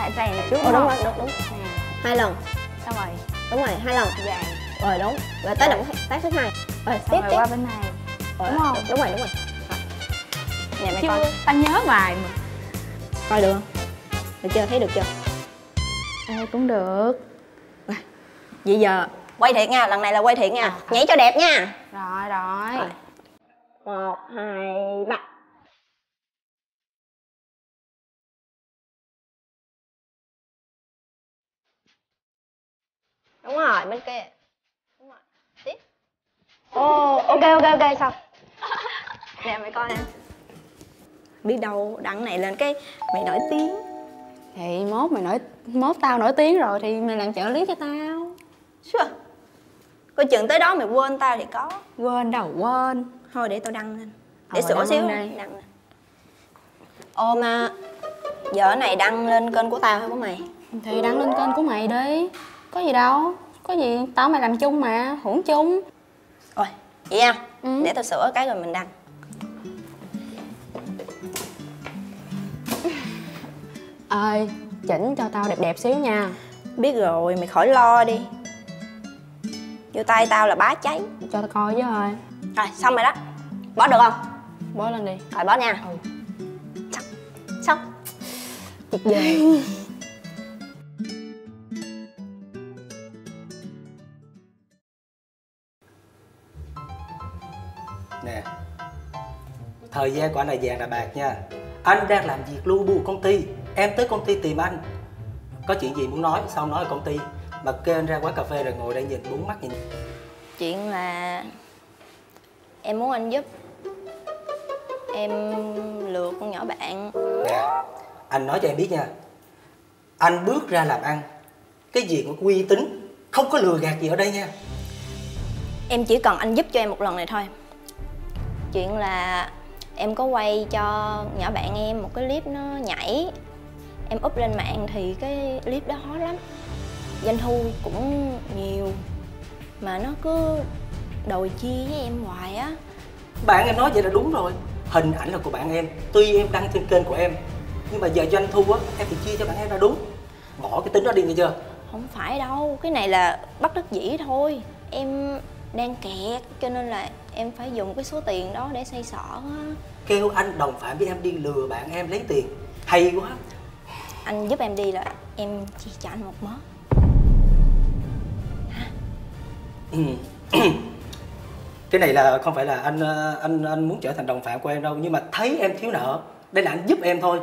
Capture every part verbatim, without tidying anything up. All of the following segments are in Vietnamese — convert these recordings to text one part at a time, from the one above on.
tay tay này trước. Ồ, đúng rồi, đúng đúng. Nè. Hai lần. Xong rồi. Đúng rồi, hai lần. Vàng. Rồi đúng. Rồi tới động tác thứ hai. Rồi Xong tiếp rồi tiếp. qua bên này. Rồi, đúng không? Đúng rồi, đúng rồi. Nè mày Chưa, coi. tao nhớ bài mà. Coi được không? Được chưa? Thấy được chưa? Ê, cũng được. Rồi. Vậy giờ quay thiệt nha, lần này là quay thiệt nha. À, nhảy cho đẹp nha. Rồi rồi. Rồi. Một, hai, ba. Đúng rồi, bên kia. Đúng rồi. Tiếp. Ồ, oh, ok ok ok xong. Nè mày coi nè. Biết đâu đăng này lên cái mày nổi tiếng. Thì mốt mày nổi mốt tao nổi tiếng rồi thì mày làm trợ lý cho tao. Sure. Coi chừng tới đó mày quên tao thì có. Quên đâu quên. Thôi để tao đăng lên. Để Ờ, sửa xíu đây. đăng nè. Ô mà giờ cái này đăng lên kênh của tao hay của mày? Thì đăng lên kênh của mày đi. Có gì đâu. Có gì tao mày làm chung mà, hưởng chung. Rồi, vậy nha. Ừ. Để tao sửa cái rồi mình đăng. Ơi, chỉnh cho tao đẹp đẹp xíu nha. Biết rồi, mày khỏi lo đi. Vô tay tao là bá cháy. Cho tao coi với ơi. Rồi, xong rồi đó. Bó được không? Bó lên đi. Rồi, bó nha. Ừ. Xong. Xong. Tuyệt vời. Nè, thời gian của anh là vàng là bạc nha. Anh đang làm việc lu bu công ty, em tới công ty tìm anh. Có chuyện gì muốn nói, sao nói ở công ty mà kêu anh ra quán cà phê rồi ngồi đây nhìn bốn mắt nhìn. Chuyện là em muốn anh giúp. Em lừa con nhỏ bạn. Nè, anh nói cho em biết nha. Anh bước ra làm ăn, cái gì cũng có uy tín, không có lừa gạt gì ở đây nha. Em chỉ cần anh giúp cho em một lần này thôi. Chuyện là em có quay cho nhỏ bạn em một cái clip nó nhảy. Em up lên mạng thì cái clip đó hot lắm. Doanh thu cũng nhiều. Mà nó cứ đòi chia với em hoài á. Bạn em nói vậy là đúng rồi. Hình ảnh là của bạn em, tuy em đăng trên kênh của em, nhưng mà giờ doanh thu á, em phải chia cho bạn em là đúng. Bỏ cái tính đó đi nghe chưa? Không phải đâu, cái này là bất đắc dĩ thôi. Em đang kẹt cho nên là em phải dùng cái số tiền đó để xoay sở á. Kêu anh đồng phạm với em đi lừa bạn em lấy tiền. Hay quá. Anh giúp em đi là em chia cho anh một mớ. Ừ. Cái này là không phải là anh anh anh muốn trở thành đồng phạm của em đâu, nhưng mà thấy em thiếu nợ đây là anh giúp em thôi.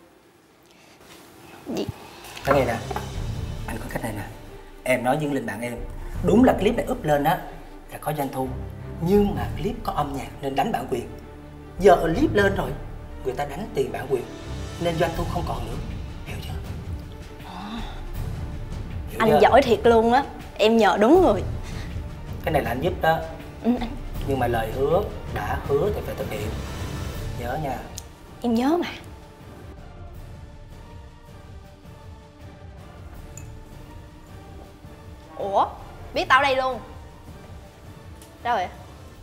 Gì? Cái này nè, anh có cách này nè. Em nói với lên bạn em, đúng là clip này up lên á là có doanh thu, nhưng mà clip có âm nhạc nên đánh bản quyền. Giờ clip lên rồi, người ta đánh tiền bản quyền nên doanh thu không còn nữa. Hiểu chưa? À, Hiểu anh chưa? giỏi thiệt luôn á. Em nhờ đúng người. Cái này là anh giúp đó. Ừ, anh... Nhưng mà lời hứa đã hứa thì phải thực hiện. Nhớ nha. Em nhớ mà. Ủa? Biết tao đây luôn. Đâu vậy?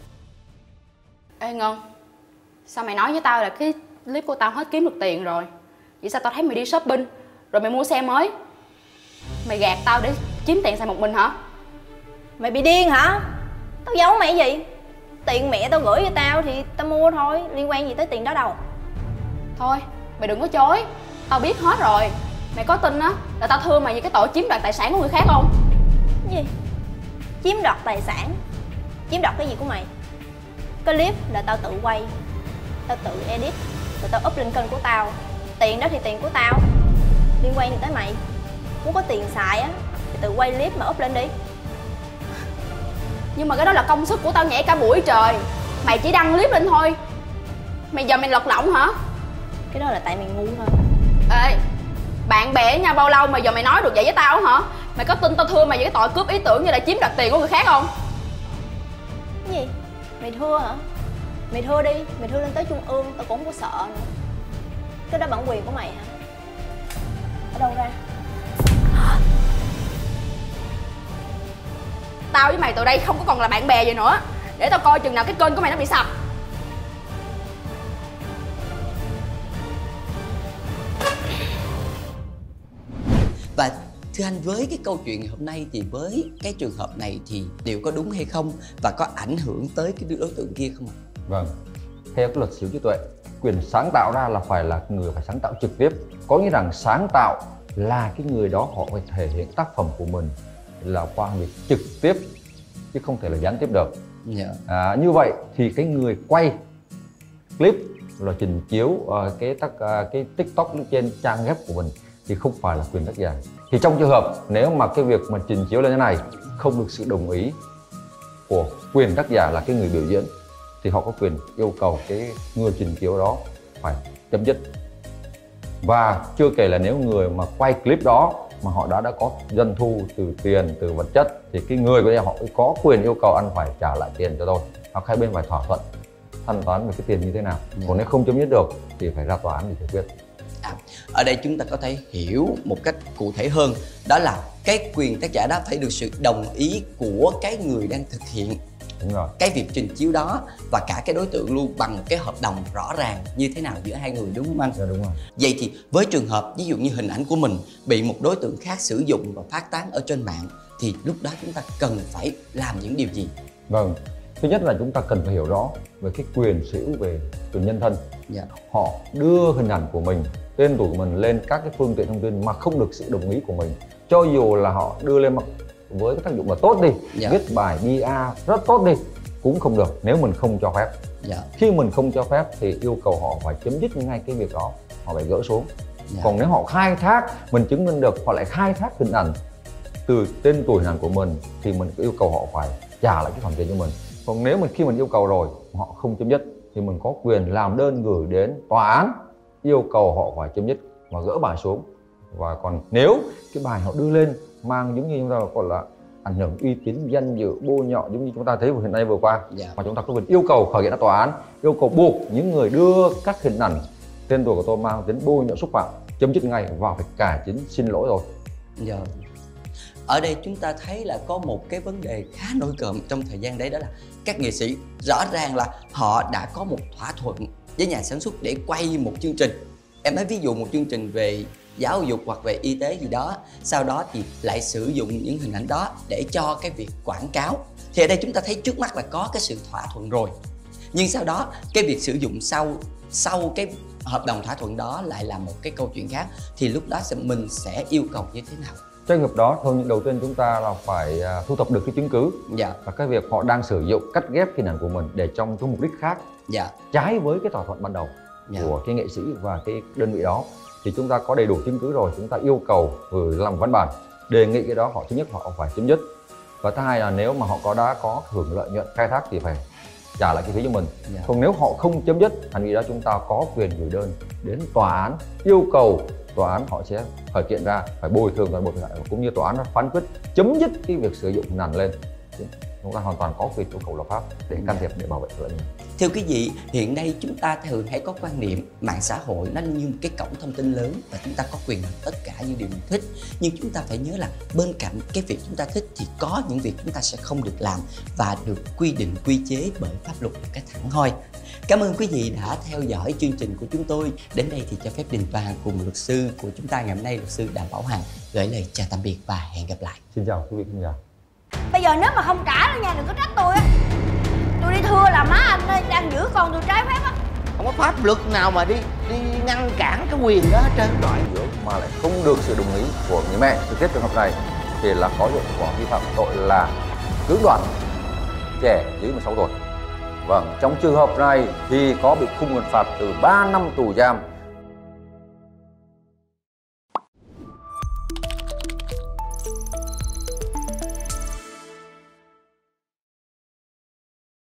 Ê Ngân, sao mày nói với tao là cái clip của tao hết kiếm được tiền rồi? Vậy sao tao thấy mày đi shopping rồi mày mua xe mới? Mày gạt tao để kiếm tiền xài một mình hả? Mày bị điên hả? Tao giấu mày gì? Tiền mẹ tao gửi cho tao thì tao mua thôi. Liên quan gì tới tiền đó đâu. Thôi, mày đừng có chối. Tao biết hết rồi. Mày có tin á là tao thưa mày về cái tội chiếm đoạt tài sản của người khác không? Cái gì? Chiếm đoạt tài sản? Chiếm đoạt cái gì của mày? Cái clip là tao tự quay, tao tự edit, rồi tao up lên kênh của tao. Tiền đó thì tiền của tao. Liên quan gì tới mày? Muốn có tiền xài á thì tự quay clip mà up lên đi. Nhưng mà cái đó là công sức của tao nhảy cả buổi trời. Mày chỉ đăng clip lên thôi. Mày giờ mày lật lọng hả? Cái đó là tại mày ngu thôi. Ê, bạn bè với nhau bao lâu mà giờ mày nói được vậy với tao hả? Mày có tin tao thưa mày về cái tội cướp ý tưởng như là chiếm đoạt tiền của người khác không? Cái gì? Mày thưa hả? Mày thưa đi, mày thưa lên tới trung ương, tao cũng không có sợ nữa. Cái đó bản quyền của mày hả? Ở đâu ra? Tao với mày từ đây không có còn là bạn bè gì nữa. Để tao coi chừng nào cái kênh của mày nó bị sập. thưa anh, với cái câu chuyện ngày hôm nay thì với cái trường hợp này thì liệu có đúng hay không và có ảnh hưởng tới cái đối tượng kia không ạ? Vâng, theo cái luật sở hữu trí tuệ, quyền sáng tạo ra là phải là người phải sáng tạo trực tiếp. Có nghĩa rằng sáng tạo là cái người đó họ phải thể hiện tác phẩm của mình là qua việc trực tiếp chứ không thể là gián tiếp được. Yeah. À, như vậy thì cái người quay clip là trình chiếu uh, cái tác uh, cái TikTok trên trang web của mình thì không phải là quyền tác giả. Thì trong trường hợp nếu mà cái việc mà trình chiếu lên thế này không được sự đồng ý của quyền tác giả là cái người biểu diễn thì họ có quyền yêu cầu cái người trình chiếu đó phải chấm dứt. Và chưa kể là nếu người mà quay clip đó mà họ đã đã có doanh thu từ tiền, từ vật chất thì cái người của họ có quyền yêu cầu anh phải trả lại tiền cho tôi, hoặc hai bên phải thỏa thuận thanh toán về cái tiền như thế nào. Yeah. Còn nếu không chấm dứt được thì phải ra tòa án để giải quyết. À, ở đây chúng ta có thể hiểu một cách cụ thể hơn, đó là cái quyền tác giả đó phải được sự đồng ý của cái người đang thực hiện Đúng rồi. cái việc trình chiếu đó và cả cái đối tượng luôn, bằng một cái hợp đồng rõ ràng như thế nào giữa hai người, đúng không anh? Dạ, đúng rồi. Vậy thì với trường hợp ví dụ như hình ảnh của mình bị một đối tượng khác sử dụng và phát tán ở trên mạng thì lúc đó chúng ta cần phải làm những điều gì? Vâng, thứ nhất là chúng ta cần phải hiểu rõ về cái quyền sở hữu về quyền nhân thân. Dạ. Họ đưa hình ảnh của mình, tên tuổi của mình lên các cái phương tiện thông tin mà không được sự đồng ý của mình, cho dù là họ đưa lên mặt với cái tác dụng là tốt đi, dạ. viết bài pê e rất tốt đi cũng không được nếu mình không cho phép. Dạ. Khi mình không cho phép thì yêu cầu họ phải chấm dứt ngay cái việc đó, họ phải gỡ xuống. Dạ. Còn nếu họ khai thác, mình chứng minh được họ lại khai thác hình ảnh từ tên tuổi hình ảnh của mình thì mình yêu cầu họ phải trả lại cái khoản tiền cho mình. Còn nếu mình khi mình yêu cầu rồi họ không chấm dứt thì mình có quyền làm đơn gửi đến tòa án yêu cầu họ phải chấm dứt và gỡ bài xuống. Và còn nếu cái bài họ đưa lên mang giống như chúng ta gọi là ảnh hưởng uy tín, danh dự, bôi nhọ giống như chúng ta thấy hiện nay vừa qua, dạ. mà chúng ta có quyền yêu cầu khởi kiện ra tòa án, yêu cầu buộc những người đưa các hình ảnh tên tuổi của tôi mang đến bôi nhọ xúc phạm chấm dứt ngay và phải cải chính xin lỗi rồi. Dạ. Ở đây chúng ta thấy là có một cái vấn đề khá nổi cộm trong thời gian đấy, đó là các nghệ sĩ rõ ràng là họ đã có một thỏa thuận với nhà sản xuất để quay một chương trình. Em nói ví dụ một chương trình về giáo dục hoặc về y tế gì đó, sau đó thì lại sử dụng những hình ảnh đó để cho cái việc quảng cáo. Thì ở đây chúng ta thấy trước mắt là có cái sự thỏa thuận rồi, nhưng sau đó cái việc sử dụng sau sau cái hợp đồng thỏa thuận đó lại là một cái câu chuyện khác, thì lúc đó mình sẽ yêu cầu như thế nào? Trường hợp đó thôi, đầu tiên chúng ta là phải thu thập được cái chứng cứ. Dạ. Và cái việc họ đang sử dụng cắt ghép hình ảnh của mình để trong cái mục đích khác, dạ. trái với cái thỏa thuận ban đầu, dạ. của cái nghệ sĩ và cái đơn vị đó, thì chúng ta có đầy đủ chứng cứ rồi, chúng ta yêu cầu gửi làm văn bản đề nghị cái đó họ thứ nhất họ phải chấm dứt, và thứ hai là nếu mà họ có đã có hưởng lợi nhuận khai thác thì phải trả lại cái phí cho mình. Dạ. Còn nếu họ không chấm dứt hành vi đó, chúng ta có quyền gửi đơn đến tòa án yêu cầu tòa án họ sẽ khởi kiện ra phải bồi thường toàn bộ thiệt hại, cũng như tòa án phán quyết chấm dứt cái việc sử dụng hình ảnh lên. Chúng ta hoàn toàn có quyền yêu cầu lập pháp để can thiệp, để bảo vệ lợi nhuận. Thưa quý vị, hiện nay chúng ta thường hay có quan niệm mạng xã hội nó như một cái cổng thông tin lớn và chúng ta có quyền làm tất cả những điều mình thích. Nhưng chúng ta phải nhớ là bên cạnh cái việc chúng ta thích thì có những việc chúng ta sẽ không được làm và được quy định quy chế bởi pháp luật một cách thẳng thoi. Cảm ơn quý vị đã theo dõi chương trình của chúng tôi. Đến đây thì cho phép Đình Toàn cùng luật sư của chúng ta ngày hôm nay, luật sư Đàm Bảo Hằng gửi lời chào tạm biệt và hẹn gặp lại. Xin chào quý vị khán giả. Bây giờ nếu mà không trả nữa nha, đừng có trách tôi á. Tôi đi thưa là má anh ơi, đang giữ con tôi trái phép á. Không có pháp luật nào mà đi đi ngăn cản cái quyền đó hết trơn. Loại dưỡng mà lại không được sự đồng ý của người mẹ thực hiện trường hợp này thì là có hiệu quả vi phạm tội là cưỡng đoạt trẻ dưới mười sáu tuổi. Vâng, trong trường hợp này thì có bị khung hình phạt từ ba năm tù giam